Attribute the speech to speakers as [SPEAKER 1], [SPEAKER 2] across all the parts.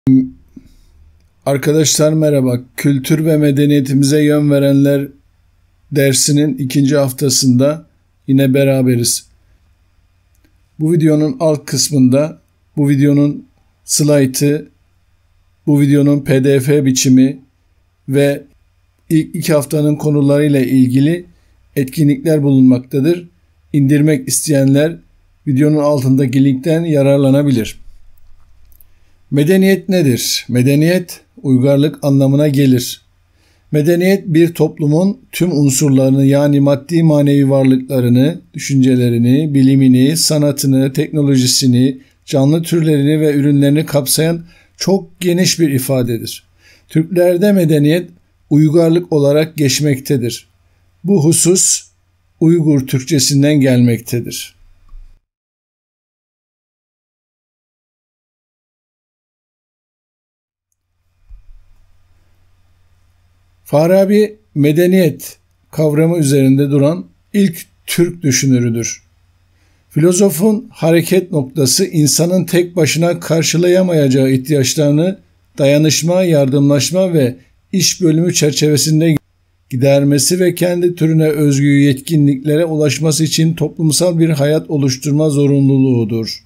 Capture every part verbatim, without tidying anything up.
[SPEAKER 1] Arkadaşlar merhaba. Kültür ve medeniyetimize yön verenler dersinin ikinci haftasında yine beraberiz. Bu videonun alt kısmında bu videonun slaytı, bu videonun P D F biçimi ve ilk iki haftanın konularıyla ilgili etkinlikler bulunmaktadır. İndirmek isteyenler videonun altındaki linkten yararlanabilir. Medeniyet nedir? Medeniyet, uygarlık anlamına gelir. Medeniyet bir toplumun tüm unsurlarını yani maddi manevi varlıklarını, düşüncelerini, bilimini, sanatını, teknolojisini, canlı türlerini ve ürünlerini kapsayan çok geniş bir ifadedir. Türklerde medeniyet uygarlık olarak geçmektedir. Bu husus Uygur Türkçesinden gelmektedir. Farabi, medeniyet kavramı üzerinde duran ilk Türk düşünürüdür. Filozofun hareket noktası insanın tek başına karşılayamayacağı ihtiyaçlarını dayanışma, yardımlaşma ve iş bölümü çerçevesinde gidermesi ve kendi türüne özgü yetkinliklere ulaşması için toplumsal bir hayat oluşturma zorunluluğudur.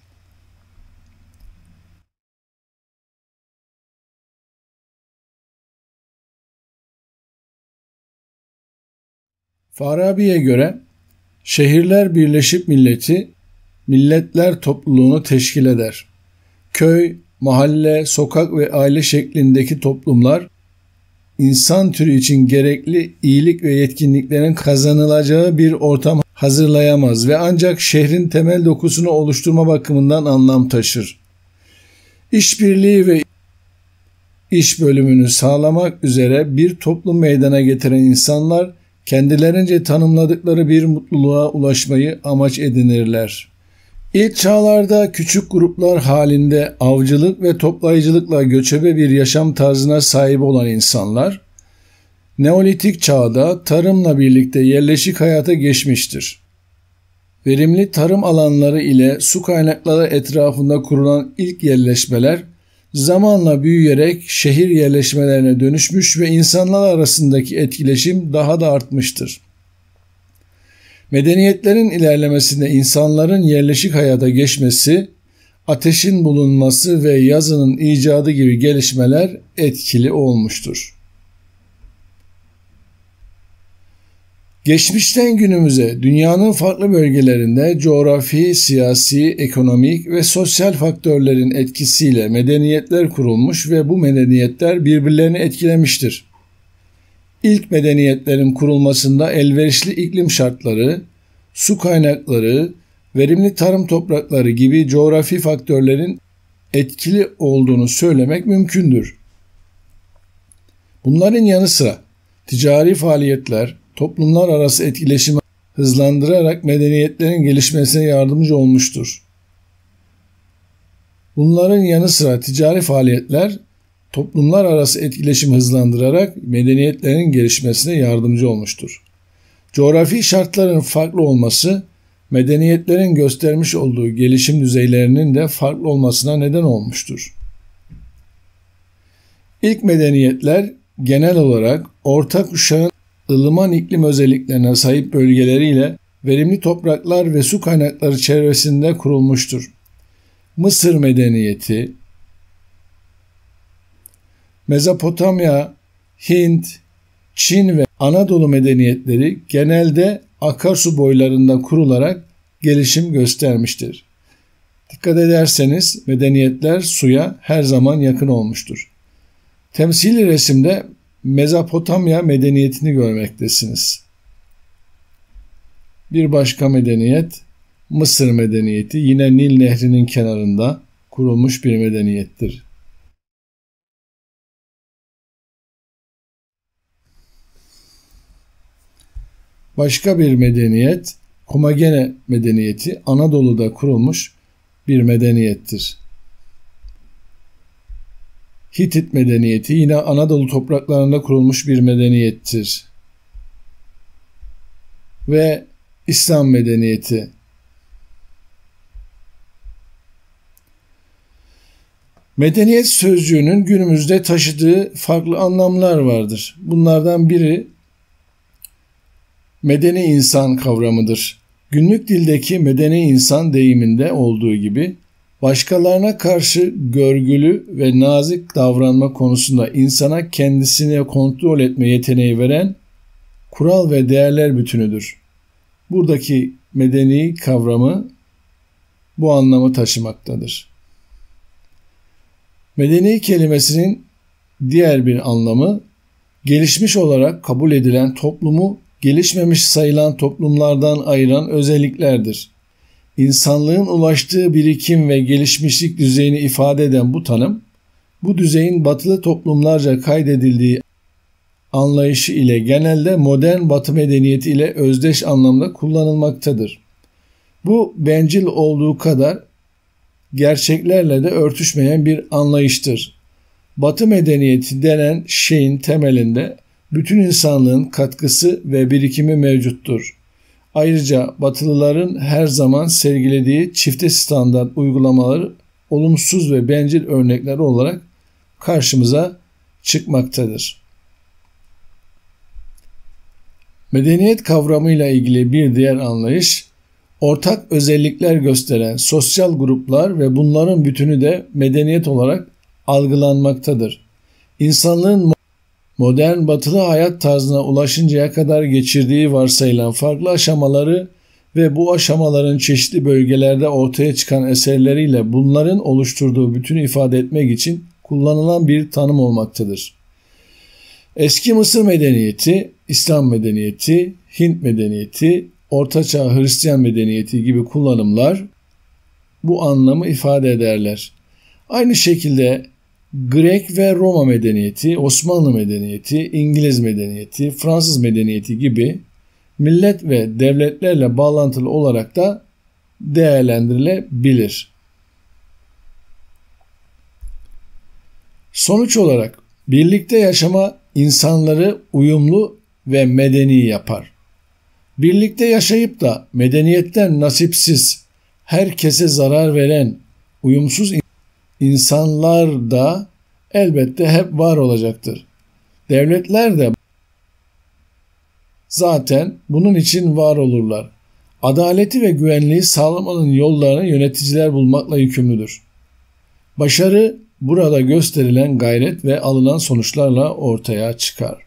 [SPEAKER 1] Farabi'ye göre şehirler birleşip milleti, milletler topluluğunu teşkil eder. Köy, mahalle, sokak ve aile şeklindeki toplumlar, insan türü için gerekli iyilik ve yetkinliklerin kazanılacağı bir ortam hazırlayamaz ve ancak şehrin temel dokusunu oluşturma bakımından anlam taşır. İşbirliği ve iş bölümünü sağlamak üzere bir toplum meydana getiren insanlar, kendilerince tanımladıkları bir mutluluğa ulaşmayı amaç edinirler. İlk çağlarda küçük gruplar halinde avcılık ve toplayıcılıkla göçebe bir yaşam tarzına sahip olan insanlar, Neolitik çağda tarımla birlikte yerleşik hayata geçmiştir. Verimli tarım alanları ile su kaynakları etrafında kurulan ilk yerleşmeler, zamanla büyüyerek şehir yerleşmelerine dönüşmüş ve insanlar arasındaki etkileşim daha da artmıştır. Medeniyetlerin ilerlemesinde insanların yerleşik hayata geçmesi, ateşin bulunması ve yazının icadı gibi gelişmeler etkili olmuştur. Geçmişten günümüze dünyanın farklı bölgelerinde coğrafi, siyasi, ekonomik ve sosyal faktörlerin etkisiyle medeniyetler kurulmuş ve bu medeniyetler birbirlerini etkilemiştir. İlk medeniyetlerin kurulmasında elverişli iklim şartları, su kaynakları, verimli tarım toprakları gibi coğrafi faktörlerin etkili olduğunu söylemek mümkündür. Bunların yanı sıra ticari faaliyetler, toplumlar arası etkileşimi hızlandırarak medeniyetlerin gelişmesine yardımcı olmuştur. Bunların yanı sıra ticari faaliyetler, toplumlar arası etkileşimi hızlandırarak medeniyetlerin gelişmesine yardımcı olmuştur. Coğrafi şartların farklı olması, medeniyetlerin göstermiş olduğu gelişim düzeylerinin de farklı olmasına neden olmuştur. İlk medeniyetler genel olarak orta kuşağın ılıman iklim özelliklerine sahip bölgeleriyle verimli topraklar ve su kaynakları çevresinde kurulmuştur. Mısır medeniyeti, Mezopotamya, Hint, Çin ve Anadolu medeniyetleri genelde akarsu boylarında kurularak gelişim göstermiştir. Dikkat ederseniz medeniyetler suya her zaman yakın olmuştur. Temsili resimde Mezopotamya medeniyetini görmektesiniz. Bir başka medeniyet Mısır medeniyeti, yine Nil Nehri'nin kenarında kurulmuş bir medeniyettir. Başka bir medeniyet Komagene medeniyeti, Anadolu'da kurulmuş bir medeniyettir. Hitit medeniyeti yine Anadolu topraklarında kurulmuş bir medeniyettir. Ve İslam medeniyeti. Medeniyet sözcüğünün günümüzde taşıdığı farklı anlamlar vardır. Bunlardan biri medeni insan kavramıdır. Günlük dildeki medeni insan deyiminde olduğu gibi başkalarına karşı görgülü ve nazik davranma konusunda insana kendisini kontrol etme yeteneği veren kural ve değerler bütünüdür. Buradaki medeni kavramı bu anlamı taşımaktadır. Medeni kelimesinin diğer bir anlamı, gelişmiş olarak kabul edilen toplumu gelişmemiş sayılan toplumlardan ayıran özelliklerdir. İnsanlığın ulaştığı birikim ve gelişmişlik düzeyini ifade eden bu tanım, bu düzeyin batılı toplumlarca kaydedildiği anlayışı ile genelde modern Batı medeniyeti ile özdeş anlamda kullanılmaktadır. Bu bencil olduğu kadar gerçeklerle de örtüşmeyen bir anlayıştır. Batı medeniyeti denen şeyin temelinde bütün insanlığın katkısı ve birikimi mevcuttur. Ayrıca Batılıların her zaman sergilediği çifte standart uygulamaları olumsuz ve bencil örnekler olarak karşımıza çıkmaktadır. Medeniyet kavramıyla ilgili bir diğer anlayış, ortak özellikler gösteren sosyal gruplar ve bunların bütünü de medeniyet olarak algılanmaktadır. İnsanlığın modern batılı hayat tarzına ulaşıncaya kadar geçirdiği varsayılan farklı aşamaları ve bu aşamaların çeşitli bölgelerde ortaya çıkan eserleriyle bunların oluşturduğu bütünü ifade etmek için kullanılan bir tanım olmaktadır. Eski Mısır medeniyeti, İslam medeniyeti, Hint medeniyeti, Ortaçağ Hristiyan medeniyeti gibi kullanımlar bu anlamı ifade ederler. Aynı şekilde Grek ve Roma medeniyeti, Osmanlı medeniyeti, İngiliz medeniyeti, Fransız medeniyeti gibi millet ve devletlerle bağlantılı olarak da değerlendirilebilir. Sonuç olarak birlikte yaşama insanları uyumlu ve medeni yapar. Birlikte yaşayıp da medeniyetten nasipsiz, herkese zarar veren, uyumsuz insanlar da elbette hep var olacaktır. Devletler de zaten bunun için var olurlar. Adaleti ve güvenliği sağlamanın yollarını yöneticiler bulmakla yükümlüdür. Başarı burada gösterilen gayret ve alınan sonuçlarla ortaya çıkar.